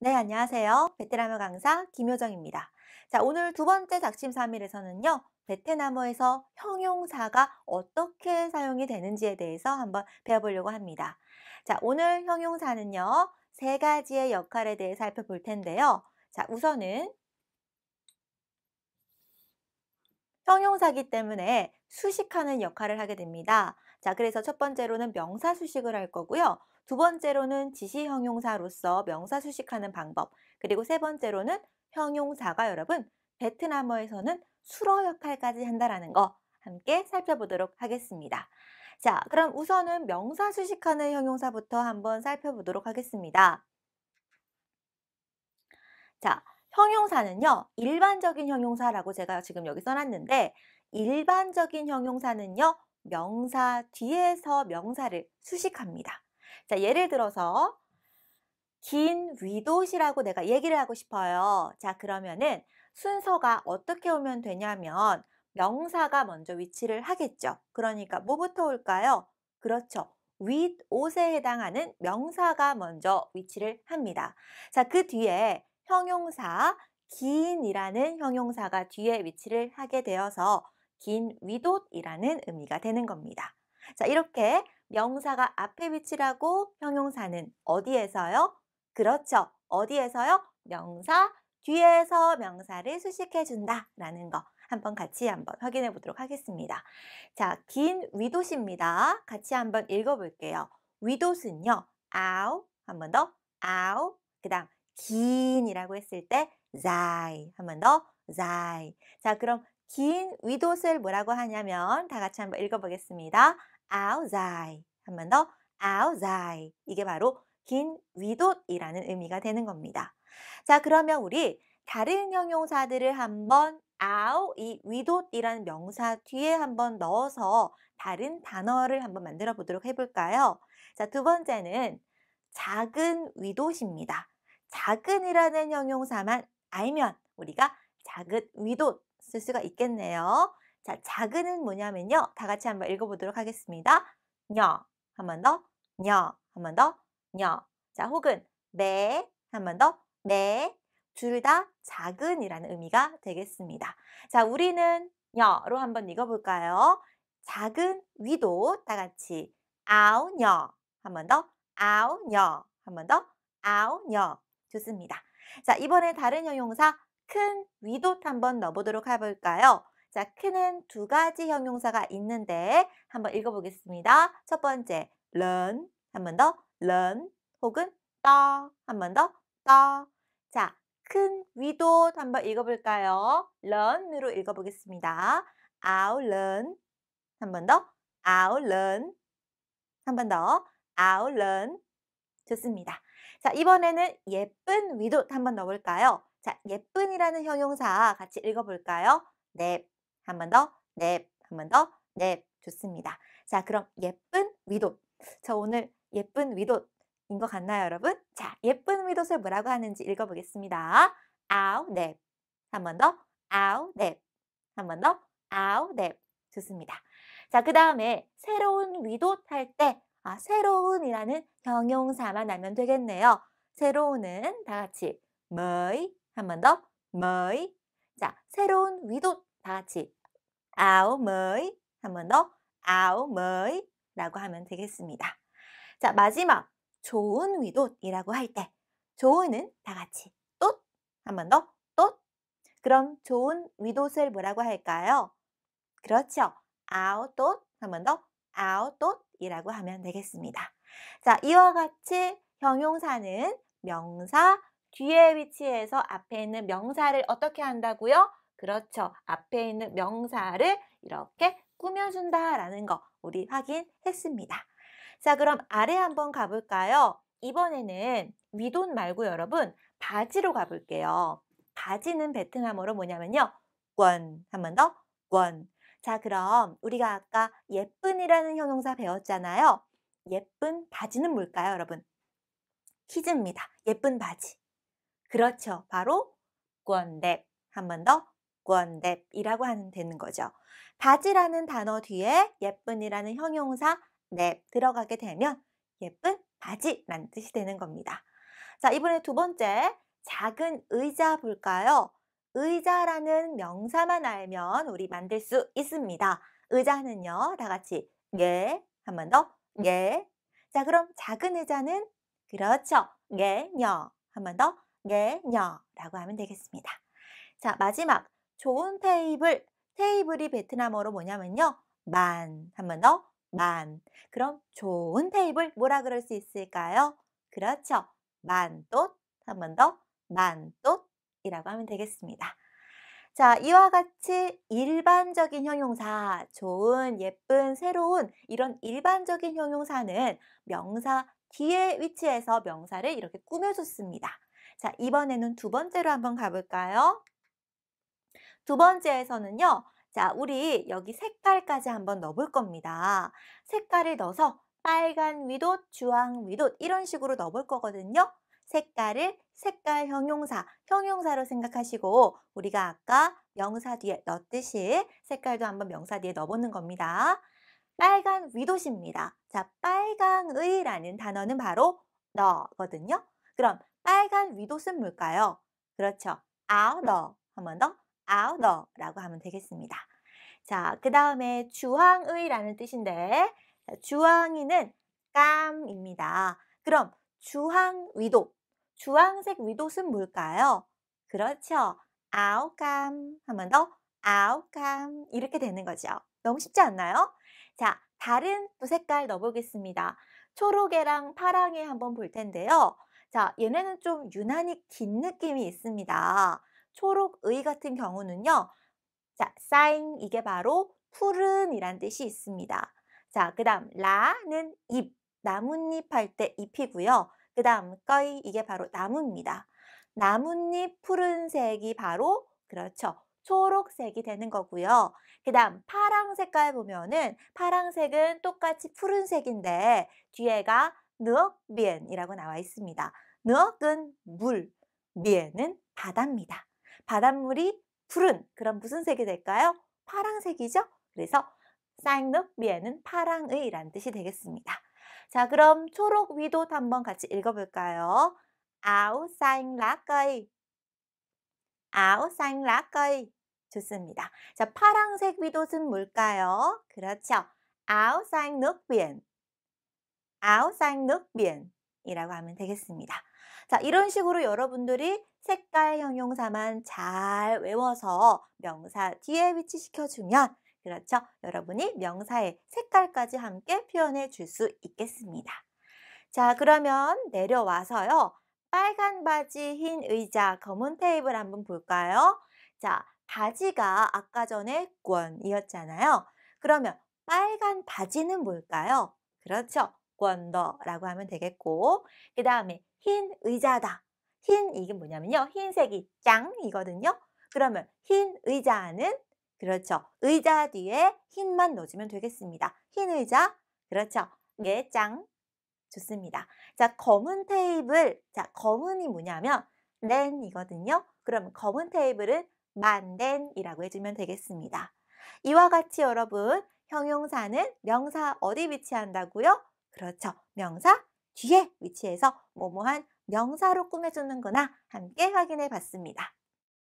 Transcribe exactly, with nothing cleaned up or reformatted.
네, 안녕하세요. 베트남어 강사 김효정입니다. 자, 오늘 두 번째 작심삼일에서는요, 베트남어에서 형용사가 어떻게 사용이 되는지에 대해서 한번 배워보려고 합니다. 자, 오늘 형용사는요, 세 가지의 역할에 대해 살펴볼 텐데요. 자, 우선은 형용사기 때문에 수식하는 역할을 하게 됩니다. 자, 그래서 첫 번째로는 명사 수식을 할 거고요. 두 번째로는 지시 형용사로서 명사 수식하는 방법. 그리고 세 번째로는 형용사가 여러분 베트남어에서는 수로 역할까지 한다라는 거 함께 살펴보도록 하겠습니다. 자, 그럼 우선은 명사 수식하는 형용사부터 한번 살펴보도록 하겠습니다. 자, 형용사는요, 일반적인 형용사라고 제가 지금 여기 써놨는데, 일반적인 형용사는요, 명사 뒤에서 명사를 수식합니다. 자, 예를 들어서, 긴 위도시라고 내가 얘기를 하고 싶어요. 자, 그러면은 순서가 어떻게 오면 되냐면, 명사가 먼저 위치를 하겠죠. 그러니까 뭐부터 올까요? 그렇죠. 윗, 옷에 해당하는 명사가 먼저 위치를 합니다. 자, 그 뒤에 형용사 긴이라는 형용사가 뒤에 위치를 하게 되어서 긴 위옷이라는 의미가 되는 겁니다. 자, 이렇게 명사가 앞에 위치를 하고 형용사는 어디에서요? 그렇죠. 어디에서요? 명사 뒤에서 명사를 수식해 준다라는 거 한번 같이 한번 확인해 보도록 하겠습니다. 자, 긴 위옷입니다. 같이 한번 읽어볼게요. 위옷은요. 아우 한 번 더 아우 그 다음 긴이라고 했을 때 dài 한 번 더 dài. 자, 그럼 긴 위옷을 뭐라고 하냐면 다 같이 한번 읽어보겠습니다. áo dài 한 번 더 áo dài. 이게 바로 긴 위옷이라는 의미가 되는 겁니다. 자, 그러면 우리 다른 형용사들을 한번 áo, 이 위옷이라는 명사 뒤에 한번 넣어서 다른 단어를 한번 만들어 보도록 해볼까요? 자, 두 번째는 작은 위옷입니다. 작은이라는 형용사만 알면 우리가 작은 위옷 쓸 수가 있겠네요. 자, 작은은 뭐냐면요. 다 같이 한번 읽어보도록 하겠습니다. nhỏ, 한 번 더, nhỏ, 한 번 더, nhỏ. 자, 혹은 bé, 한 번 더, bé. 둘 다 작은이라는 의미가 되겠습니다. 자, 우리는 nhỏ 로 한번 읽어볼까요? 작은 위도 다 같이 áo nhỏ, 한 번 더, áo nhỏ, 한 번 더, áo nhỏ. 좋습니다. 자, 이번에 다른 형용사 큰 위도 한번 넣어보도록 해볼까요? 자, 큰은 두 가지 형용사가 있는데 한번 읽어보겠습니다. 첫 번째, lớn, 한 번 더, lớn, 혹은 to, 한 번 더, to. 자, 큰 위도 한번 읽어볼까요? lớn 으로 읽어보겠습니다. áo lớn, 한 번 더, áo lớn, 한 번 더, áo lớn. 좋습니다. 자, 이번에는 예쁜 위도 한번 넣어볼까요? 자, 예쁜이라는 형용사 같이 읽어볼까요? 넵, 한 번 더, 넵, 한 번 더, 넵. 좋습니다. 자, 그럼 예쁜 위도. 저 오늘 예쁜 위도인 것 같나요, 여러분? 자, 예쁜 위도를 뭐라고 하는지 읽어보겠습니다. áo đẹp. 한 번 더, áo đẹp. 한 번 더, áo đẹp. 좋습니다. 자, 그 다음에 새로운 위도 할 때, 아, 새로운이라는 형용사만 하면 되겠네요. 새로운은 다 같이 mới, 한 번 더, mới. 자, 새로운 위도 다 같이 áo mới, 한 번 더, áo mới 라고 하면 되겠습니다. 자, 마지막 좋은 위도이라고 할 때, 좋은은 다 같이 tốt, 한 번 더, tốt. 그럼 좋은 위도를 뭐라고 할까요? 그렇죠. áo tốt, 한 번 더, áo tốt 이라고 하면 되겠습니다. 자, 이와 같이 형용사는 명사 뒤에 위치해서 앞에 있는 명사를 어떻게 한다고요? 그렇죠. 앞에 있는 명사를 이렇게 꾸며준다라는 거 우리 확인했습니다. 자, 그럼 아래 한번 가볼까요? 이번에는 위돈 말고 여러분 바지로 가볼게요. 바지는 베트남어로 뭐냐면요. quần, 한 번 더, quần. 자, 그럼 우리가 아까 예쁜이라는 형용사 배웠잖아요. 예쁜 바지는 뭘까요, 여러분? 퀴즈입니다. 예쁜 바지. 그렇죠. 바로 quần đẹp. 한 번 더, quần đẹp 이라고 하면 되는 거죠. 바지라는 단어 뒤에 예쁜이라는 형용사 đẹp 들어가게 되면 예쁜 바지라는 뜻이 되는 겁니다. 자, 이번에 두 번째, 작은 의자 볼까요? 의자라는 명사만 알면 우리 만들 수 있습니다. 의자는요, 다 같이 예, 한 번 더, 예. 자, 그럼 작은 의자는 그렇죠. 예녀. 한 번 더, 예녀라고 하면 되겠습니다. 자, 마지막, 좋은 테이블. 테이블이 베트남어로 뭐냐면요, 만. 한 번 더, 만. 그럼 좋은 테이블 뭐라 그럴 수 있을까요? 그렇죠. 만돛. 한 번 더, 만돛이라고 하면 되겠습니다. 자, 이와 같이 일반적인 형용사, 좋은, 예쁜, 새로운 이런 일반적인 형용사는 명사 뒤에 위치해서 명사를 이렇게 꾸며줬습니다. 자, 이번에는 두 번째로 한번 가볼까요? 두 번째에서는요, 자, 우리 여기 색깔까지 한번 넣어볼 겁니다. 색깔을 넣어서 빨간 위옷, 주황 위옷 이런 식으로 넣어볼 거거든요. 색깔을 색깔 형용사, 형용사로 생각하시고 우리가 아까 명사 뒤에 넣듯이 색깔도 한번 명사 뒤에 넣어보는 겁니다. 빨간 위옷입니다. 자, 빨강의라는 단어는 바로 너거든요. 그럼 빨간 위옷은 뭘까요? 그렇죠. 아우더. 한 번 더. 아우더라고 하면 되겠습니다. 자, 그 다음에 주황의라는 뜻인데 주황이는 깜입니다. 그럼 주황 위옷, 주황색 위옷은 뭘까요? 그렇죠. 아우감. 한 번 더. 아우감. 이렇게 되는 거죠. 너무 쉽지 않나요? 자, 다른 또 색깔 넣어보겠습니다. 초록애랑 파랑애 한번 볼 텐데요. 자, 얘네는 좀 유난히 긴 느낌이 있습니다. 초록의 같은 경우는요. 자, 사잉 이게 바로 푸른이란 뜻이 있습니다. 자, 그 다음 라는 잎, 나뭇잎 할 때 잎이고요. 그 다음 꺼이 이게 바로 나무입니다. 나뭇잎 푸른색이 바로 그렇죠. 초록색이 되는 거고요. 그 다음 파랑 색깔 보면은 파랑색은 똑같이 푸른색인데 뒤에가 느억비엔이라고 나와 있습니다. 느억은 물, 비엔은 바다입니다. 바닷물이 푸른, 그럼 무슨 색이 될까요? 파랑색이죠? 그래서 쌍늑비에는 파랑의라는 뜻이 되겠습니다. 자, 그럼 초록 위옷 한번 같이 읽어볼까요? 아우 xanh lá cây. 아우 xanh lá cây. 좋습니다. 자, 파랑색 위옷은 뭘까요? 그렇죠. 아우 xanh nước biển. 아우 xanh nước biển 이라고 하면 되겠습니다. 자, 이런 식으로 여러분들이 색깔 형용사만 잘 외워서 명사 뒤에 위치시켜주면 그렇죠. 여러분이 명사의 색깔까지 함께 표현해 줄 수 있겠습니다. 자, 그러면 내려와서요. 빨간 바지, 흰 의자, 검은 테이블 한번 볼까요? 자, 바지가 아까 전에 권이었잖아요. 그러면 빨간 바지는 뭘까요? 그렇죠. 권더라고 하면 되겠고 그 다음에 흰 의자다. 흰 이게 뭐냐면요. 흰색이 짱이거든요. 그러면 흰 의자는 그렇죠. 의자 뒤에 흰만 넣어주면 되겠습니다. 흰 의자 그렇죠. 예, 짱 좋습니다. 자, 검은 테이블. 자, 검은이 뭐냐면 렌이거든요. 그럼 검은 테이블은 만렌이라고 해주면 되겠습니다. 이와 같이 여러분 형용사는 명사 어디 위치한다고요? 그렇죠. 명사 뒤에 위치해서 뭐뭐한 명사로 꾸며주는구나 함께 확인해 봤습니다.